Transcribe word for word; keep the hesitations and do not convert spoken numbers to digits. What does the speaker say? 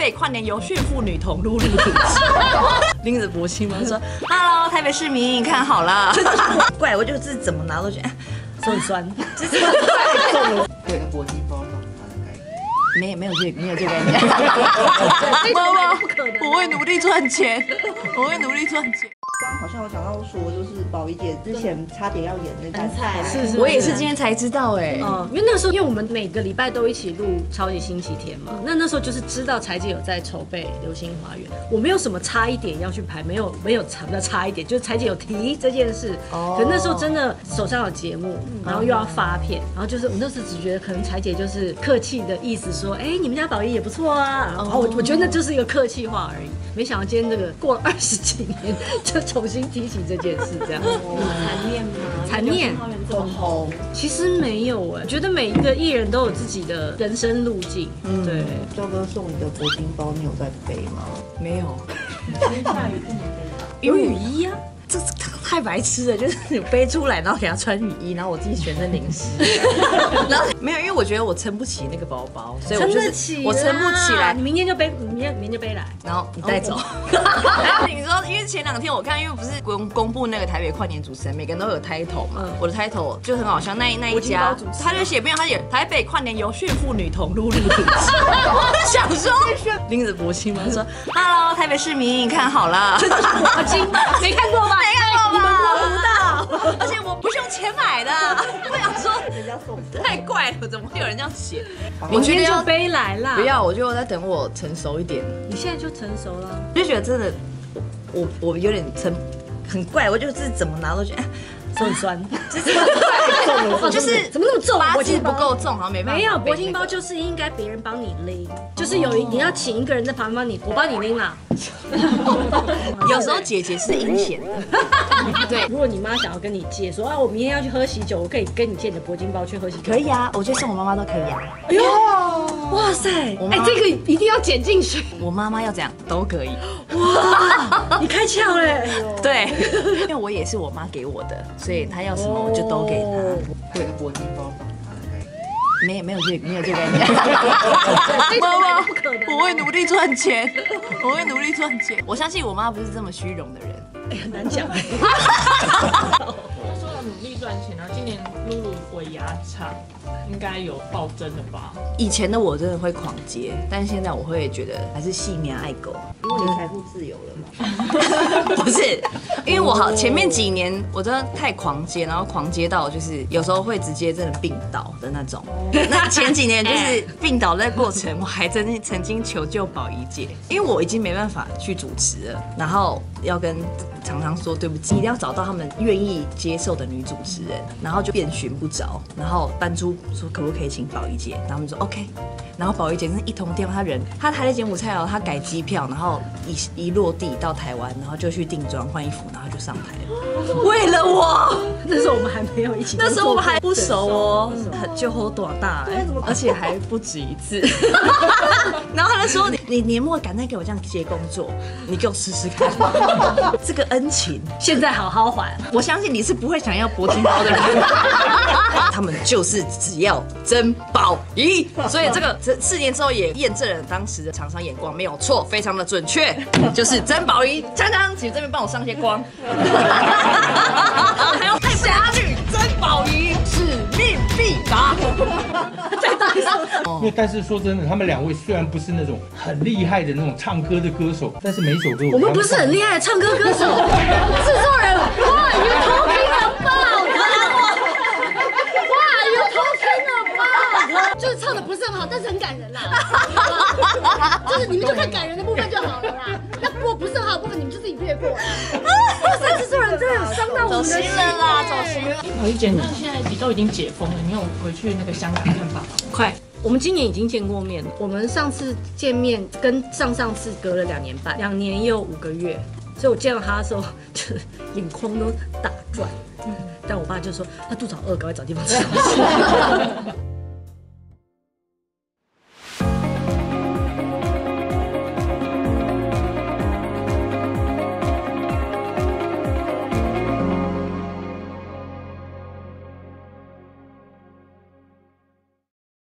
北跨年由驯妇女同路立体拎着铂金包说 ：“Hello， 台北市民，看好了。”怪我就是怎么拿都觉得手很酸，就是太重了。 对，铂金包让他的概念。 没没有这没有这个概念。妈妈，我会努力赚钱，我会努力赚钱。 刚好像有讲到说，就是宝仪姐之前差点要演那个菜， 是是， 我也是今天才知道哎。 嗯，因为那时候，因为我们每个礼拜都一起录《超级星期天》嘛，那那时候就是知道柴姐有在筹备《流星花园》，我没有什么差一点要去排，没有没有差不差一点，就是柴姐有提这件事。哦。可那时候真的手上有节目，然后又要发片，然后就是我那时候只觉得可能柴姐就是客气的意思说，哎，你们家宝仪也不错啊，然后我我觉得那就是一个客气话而已。 没想到今天这个过了二十几年，就重新提起这件事，这样。 残念吗？ 残念， 很红。 其实没有哎，觉得每一个艺人都有自己的人生路径。嗯，对。 彪哥送你的铂金包，你有在背吗？ 没有。 下雨不能背。 有雨衣啊。 这太白痴了，就是你背出来，然后给他穿雨衣，然后我自己全身淋湿，然后没有，因为我觉得我撑不起那个包包，所以我就是我撑不起来。 你明天就背，你明天明天就背来， 然后你带走。你说，因为前两天我看，因为不是公公布那个台北跨年主持人，每个人都有 title 嘛，我的 title 就很好笑，那那一家他就写没有，他写台北跨年由驯妇女同路立体，我就想说拎着铂金包说 ，Hello， 台北市民，看好了， 铂金没看过吧？ 没看过吧？摸不到，而且我不是用钱买的。我想说， 人家送的太怪了，怎么会有人这样写？ 明天就背来啦。 不要，我就在等我成熟一点。 你现在就成熟了， 就觉得真的，我我有点成很怪，我就是怎么拿都觉得。 手很酸，就是太重了，就是怎么那么重？ 八字不够重，好像没办法。 没有铂金包就是应该别人帮你拎，就是有你要请一个人在旁边帮你，我帮你拎啦。 有时候姐姐是阴险的，对。 如果你妈想要跟你借，说啊我明天要去喝喜酒，我可以跟你借你的铂金包去喝喜酒。 可以啊，我觉得送我妈妈都可以啊。 哎呦，哇塞，哎这个一定要剪进去。 我妈妈要怎样都可以。 哇，你开窍嘞。 对，因为我也是我妈给我的。 所以他要什么我就都给他。 对，铂金包让他的概念。 没没有这没有这个概念。妈妈，我会努力赚钱，我会努力赚钱。我相信我妈不是这么虚荣的人。 哎，很难讲。 说到努力赚钱啊，今年露露尾牙场应该有暴增了吧？ 以前的我真的会狂接，但是现在我会觉得还是细面爱狗， 因为你财富自由了嘛。 不是，因为我好前面几年我真的太狂接，然后狂接到就是有时候会直接真的病倒的那种。那前几年就是病倒的过程，我还真的曾经求救宝仪姐，因为我已经没办法去主持了，然后要跟常常说对不起，一定要找到他们愿意接受的女主持人，然后就遍寻不着，然后搬出说可不可以请宝仪姐，然后他们说 OK， 然后宝仪姐真的一通电话，她人她台在柬埔寨哦，她改机票，然后一一落地到台湾，然后就去定妆换衣服，然后就上台了，为了我。 那时候我们还没有一起， 那时候我们还不熟哦，就吼多大，而且还不止一次。然后他就说你你年末敢再给我这样接工作，你给我试试看，这个恩情现在好好还。 我相信你是不会想要铂金包的人。他们就是只要曾宝仪，所以这个这四年之后也验证了当时的厂商眼光没有错，非常的准确，就是曾宝仪。锵锵，请这边帮我上些光。还有侠女曾宝仪，使命必达。再大一声。 因为但是说真的，他们两位虽然不是那种很厉害的那种唱歌的歌手，但是每一首歌我们不是很厉害的唱歌歌手，制作人哇，你偷听了吧？哇，有偷听了吧？就是唱的不是很好，但是很感人啦。就是你们就看感人的部分就好了啦。那如果不是很好的部分，你们就自己略过啦。哇塞，制作人真的有伤到我们的心啦，走心了。 宝仪姐，那现在都已经解封了，你有回去那个香港看爸爸吗？ 快。我们今年已经见过面了，我们上次见面跟上上次隔了两年半，两年又五个月，所以我见到他的时候，就是眼眶都打转。嗯，但我爸就说他肚子好饿，赶快找地方吃。